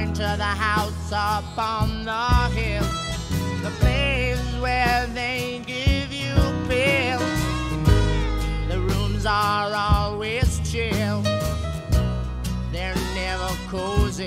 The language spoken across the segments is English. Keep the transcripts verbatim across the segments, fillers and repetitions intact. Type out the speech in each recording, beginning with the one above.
going to the house up on the hill, the place where they give you pills. The rooms are always chill, they're never cozy,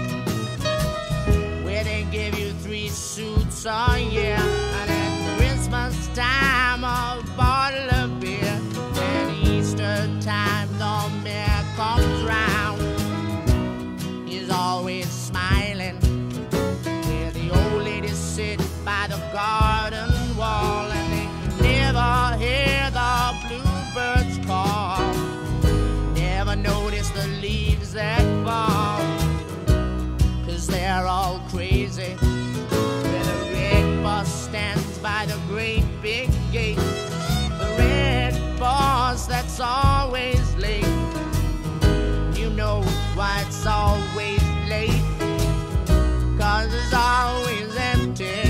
where they give you three suits a year, and at Christmas time a bottle of beer. And Easter time the mayor comes round, he's always smiling, where the old ladies sit by the garden wall, and they never hear the bluebirds call, never notice the leaves that fall, 'cause they're all crazy, where the red bus stands by the great big gate, the red bus that's always late. You know why it's always late, 'cause it's always empty.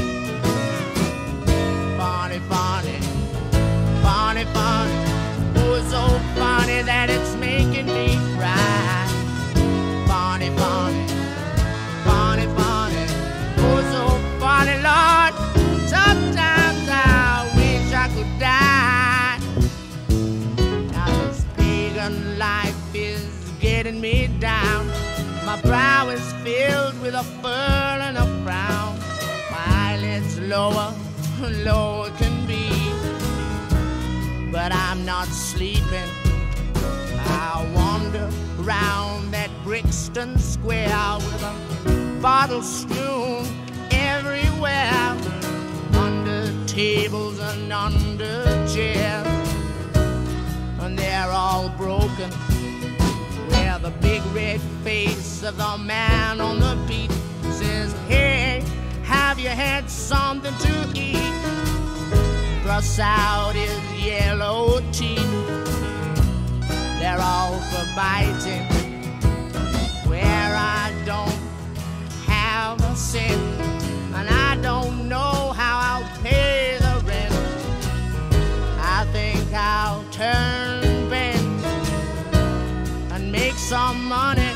Funny, funny, funny, funny, oh, it's so funny that it's making me cry. Funny, funny, funny, funny, oh, so funny, Lord, sometimes I wish I could die. Now this pagan life is getting me down, my brow is filled with a furrow and a frown, my eyelids lower, lower can be, but I'm not sleeping. I wander round that Brixton Square with a bottle strewn everywhere, under tables and under chairs, and they're all broken, where the big red face of the man on the beat says, hey, have you had something to eat? Thrusts out his yellow teeth, they're all for biting, where I don't have a cent, and I don't know how I'll pay the rent. I think I'll turn bent and make some money.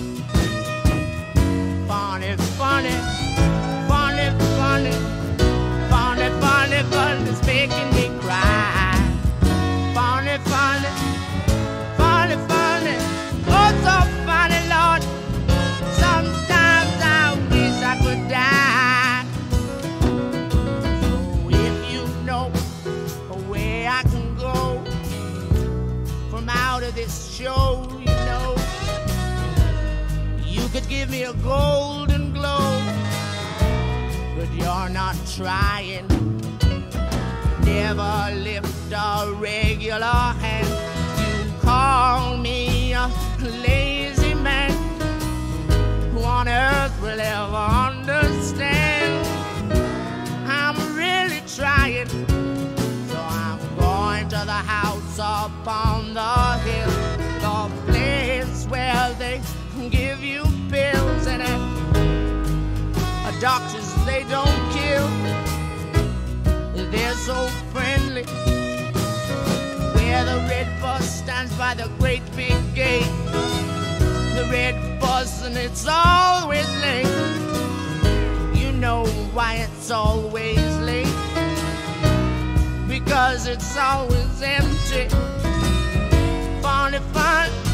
Funny, funny, funny, funny, funny, funny, funny, it's making me cry. Funny, funny, funny, funny, oh, so funny, Lord, sometimes I wish I could die. So if you know a way I can go from out of this show, you know, you could give me a golden globe, but you're not trying. Never lift a regular hand. You call me a lazy man. Who on earth will ever understand? I'm really trying, so I'm going to the house up on the hill, the place where they give you pills, and at doctors they don't kill, they're so friendly, where the red bus stands by the great big gate, the red bus and it's always late. You know why it's always late, because it's always empty. Funny, fun.